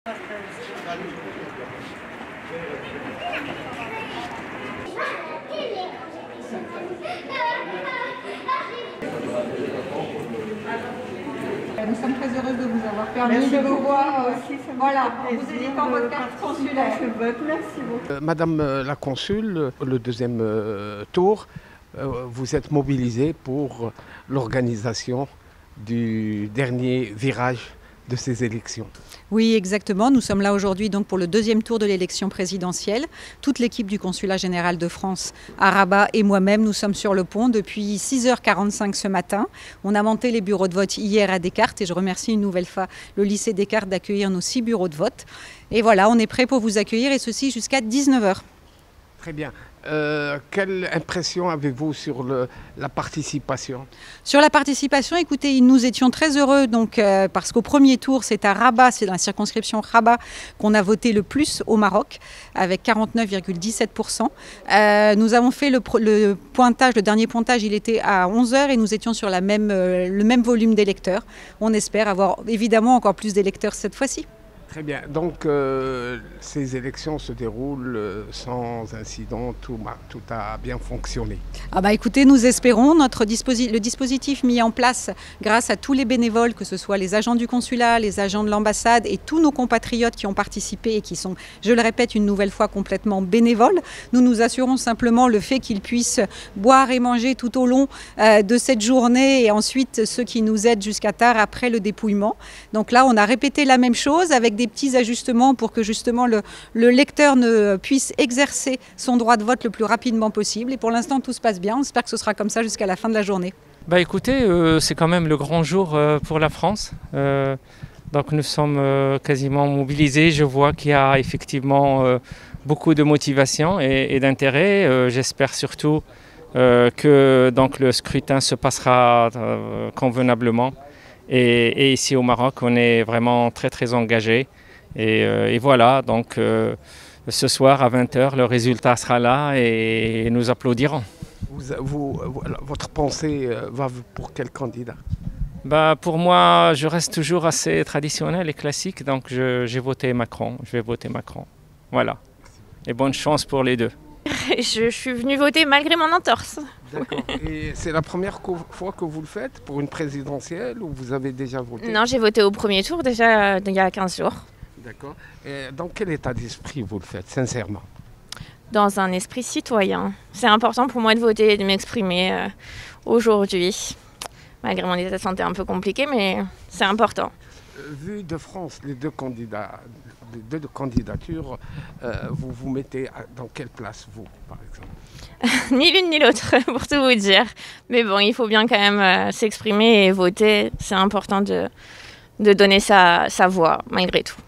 Nous sommes très heureuses de vous avoir permis de vous voir. Voilà, vous éditant votre carte consulaire. Merci beaucoup. Madame la consul, le deuxième tour, vous êtes mobilisée pour l'organisation du dernier virage de ces élections. Oui, exactement. Nous sommes là aujourd'hui donc pour le deuxième tour de l'élection présidentielle. Toute l'équipe du Consulat général de France à Rabat et moi-même, nous sommes sur le pont depuis 6h45 ce matin. On a monté les bureaux de vote hier à Descartes et je remercie une nouvelle fois le lycée Descartes d'accueillir nos 6 bureaux de vote. Et voilà, on est prêt pour vous accueillir et ceci jusqu'à 19h. Très bien. Quelle impression avez-vous sur la participation? Sur la participation, écoutez, nous étions très heureux donc, parce qu'au premier tour, c'est à Rabat, c'est dans la circonscription Rabat qu'on a voté le plus au Maroc, avec 49,17%. Nous avons fait le pointage, le dernier pointage, il était à 11h et nous étions sur le même volume d'électeurs. On espère avoir évidemment encore plus d'électeurs cette fois-ci. Très bien. Donc, ces élections se déroulent sans incident, tout a bien fonctionné. Ah bah écoutez, nous espérons. Le dispositif mis en place grâce à tous les bénévoles, que ce soit les agents du consulat, les agents de l'ambassade et tous nos compatriotes qui ont participé et qui sont, je le répète une nouvelle fois, complètement bénévoles. Nous nous assurons simplement le fait qu'ils puissent boire et manger tout au long de cette journée et ensuite ceux qui nous aident jusqu'à tard après le dépouillement. Donc là, on a répété la même chose avec des petits ajustements pour que justement le lecteur ne puisse exercer son droit de vote le plus rapidement possible. Et pour l'instant, tout se passe bien. On espère que ce sera comme ça jusqu'à la fin de la journée. Bah écoutez, c'est quand même le grand jour pour la France. Donc nous sommes quasiment mobilisés. Je vois qu'il y a effectivement beaucoup de motivation et d'intérêt. J'espère surtout que donc, le scrutin se passera convenablement. Et ici au Maroc, on est vraiment très engagés. Et voilà, donc ce soir à 20h, le résultat sera là et nous applaudirons. Votre pensée va pour quel candidat? Bah, pour moi, je reste toujours assez traditionnel et classique, donc j'ai voté Macron. Je vais voter Macron. Voilà. Et bonne chance pour les deux. Je suis venue voter malgré mon entorse. D'accord. Et c'est la première fois que vous le faites pour une présidentielle ou vous avez déjà voté? Non, j'ai voté au premier tour déjà il y a 15 jours. D'accord. Et dans quel état d'esprit vous le faites, sincèrement? Dans un esprit citoyen. C'est important pour moi de voter et de m'exprimer aujourd'hui. Malgré mon état de santé un peu compliqué, mais c'est important. Vu de France, les deux candidatures, vous vous mettez dans quelle place, vous, par exemple? Ni l'une ni l'autre, pour tout vous dire. Mais bon, il faut bien quand même s'exprimer et voter. C'est important de donner sa voix, malgré tout.